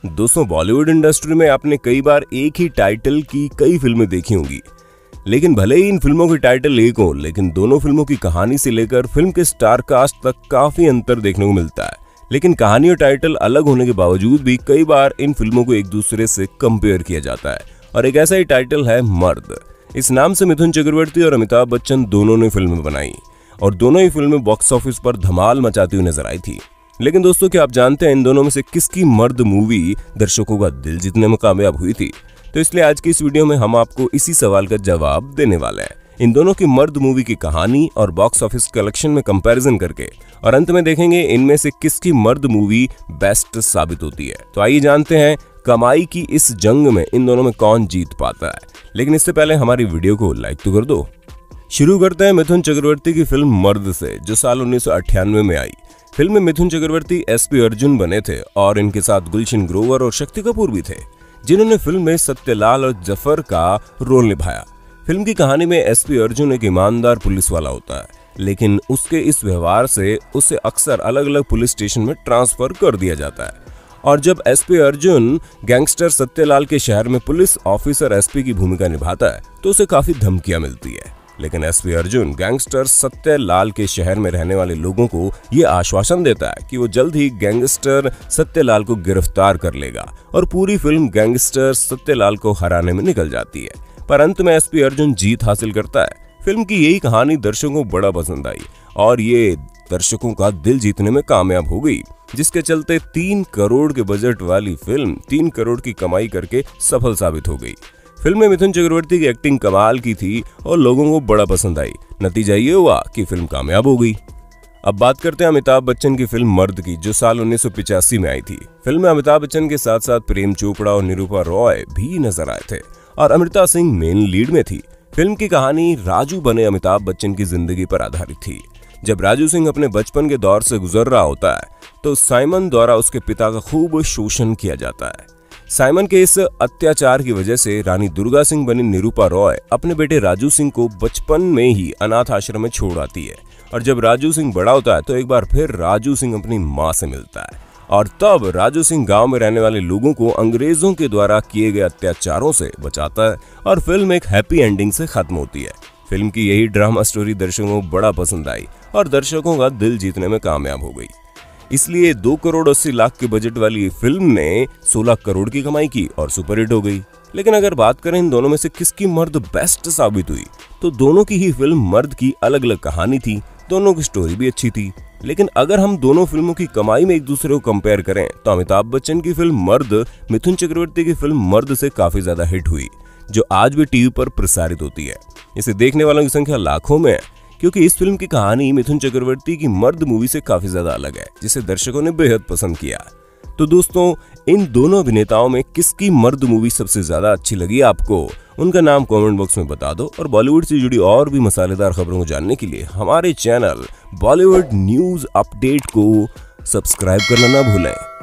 दोस्तों, बॉलीवुड इंडस्ट्री में आपने कई बार एक ही टाइटल की कई फिल्में देखी होंगी, लेकिन भले ही इन फिल्मों की टाइटल एक हो, लेकिन दोनों फिल्मों की कहानी से लेकर फिल्म के स्टार कास्ट तक काफी अंतर देखने को मिलता है। लेकिन कहानी और टाइटल अलग होने के बावजूद भी कई बार इन फिल्मों को एक दूसरे से कंपेयर किया जाता है, और एक ऐसा ही टाइटल है मर्द। इस नाम से मिथुन चक्रवर्ती और अमिताभ बच्चन दोनों ने फिल्में बनाई और दोनों ही फिल्में बॉक्स ऑफिस पर धमाल मचाती हुई नजर आई थी। लेकिन दोस्तों, क्या आप जानते हैं इन दोनों में से किसकी मर्द मूवी दर्शकों का दिल जीतने में कामयाब हुई थी? तो इसलिए आज की इस वीडियो में हम आपको इसी सवाल का जवाब देने वाले हैं, इन दोनों की मर्द मूवी की कहानी और बॉक्स ऑफिस कलेक्शन में कंपैरिजन करके, और अंत में देखेंगे इनमें से किसकी मर्द मूवी बेस्ट साबित होती है। तो आइए जानते हैं कमाई की इस जंग में इन दोनों में कौन जीत पाता है। लेकिन इससे पहले हमारी वीडियो को लाइक तो कर दो। शुरू करते हैं मिथुन चक्रवर्ती की फिल्म मर्द से, जो साल 1998 में आई। फिल्म में मिथुन चक्रवर्ती एसपी अर्जुन बने थे और इनके साथ गुलशन ग्रोवर और शक्ति कपूर भी थे, जिन्होंने फिल्म में सत्यलाल और जफर का रोल निभाया। फिल्म की कहानी में एसपी अर्जुन एक ईमानदार पुलिस वाला होता है, लेकिन उसके इस व्यवहार से उसे अक्सर अलग अलग पुलिस स्टेशन में ट्रांसफर कर दिया जाता है। और जब एसपी अर्जुन गैंगस्टर सत्यलाल के शहर में पुलिस ऑफिसर एसपी की भूमिका निभाता है, तो उसे काफी धमकियां मिलती है। लेकिन एसपी अर्जुन गैंगस्टर सत्यलाल के शहर में रहने वाले लोगों को ये आश्वासन देता है कि वो जल्द ही गैंगस्टर सत्यलाल को गिरफ्तार कर लेगा, और पूरी फिल्म गैंगस्टर सत्यलाल को हराने में निकल जाती है। पर अंत में एसपी अर्जुन जीत हासिल करता है। फिल्म की यही कहानी दर्शकों को बड़ा पसंद आई और ये दर्शकों का दिल जीतने में कामयाब हो गई, जिसके चलते 3 करोड़ के बजट वाली फिल्म 3 करोड़ की कमाई करके सफल साबित हो गई। फिल्म में मिथुन चक्रवर्ती की एक्टिंग कमाल की थी और लोगों को बड़ा पसंद आई। नतीजा ये हुआ कि फिल्म कामयाब हो गई। अब बात करते हैं अमिताभ बच्चन की फिल्म मर्द की, जो साल 1985 में आई थी। फिल्म में अमिताभ बच्चन के साथ साथ प्रेम चोपड़ा और निरूपा रॉय भी नजर आए थे और अमृता सिंह मेन लीड में थी। फिल्म की कहानी राजू बने अमिताभ बच्चन की जिंदगी पर आधारित थी। जब राजू सिंह अपने बचपन के दौर से गुजर रहा होता है, तो साइमन द्वारा उसके पिता का खूब शोषण किया जाता है। साइमन के इस अत्याचार की वजह से रानी दुर्गा सिंह बनी निरूपा रॉय अपने बेटे राजू सिंह को बचपन में ही अनाथ आश्रम में छोड़ आती है। और जब राजू सिंह बड़ा होता है, तो एक बार फिर राजू सिंह अपनी माँ से मिलता है, और तब राजू सिंह गांव में रहने वाले लोगों को अंग्रेजों के द्वारा किए गए अत्याचारों से बचाता है, और फिल्म एक हैप्पी एंडिंग से खत्म होती है। फिल्म की यही ड्रामा स्टोरी दर्शकों को बड़ा पसंद आई और दर्शकों का दिल जीतने में कामयाब हो गई। इसलिए 2 करोड़ 80 लाख के बजट वाली फिल्म ने 16 करोड़ की कमाई की और सुपरहिट हो गई। लेकिन अगर बात करें इन दोनों में से किसकी मर्द बेस्ट साबित हुई, तो दोनों की ही फिल्म मर्द की अलग अलग कहानी थी, दोनों की स्टोरी भी अच्छी थी। लेकिन अगर हम दोनों फिल्मों की कमाई में एक दूसरे को कंपेयर करें, तो अमिताभ बच्चन की फिल्म मर्द मिथुन चक्रवर्ती की फिल्म मर्द से काफी ज्यादा हिट हुई, जो आज भी टीवी पर प्रसारित होती है। इसे देखने वालों की संख्या लाखों में है, क्योंकि इस फिल्म की कहानी मिथुन चक्रवर्ती की मर्द मूवी से काफी ज्यादा अलग है, जिसे दर्शकों ने बेहद पसंद किया। तो दोस्तों, इन दोनों अभिनेताओं में किसकी मर्द मूवी सबसे ज्यादा अच्छी लगी आपको? उनका नाम कमेंट बॉक्स में बता दो, और बॉलीवुड से जुड़ी और भी मसालेदार खबरों को जानने के लिए हमारे चैनल बॉलीवुड न्यूज अपडेट को सब्सक्राइब करना ना भूलें।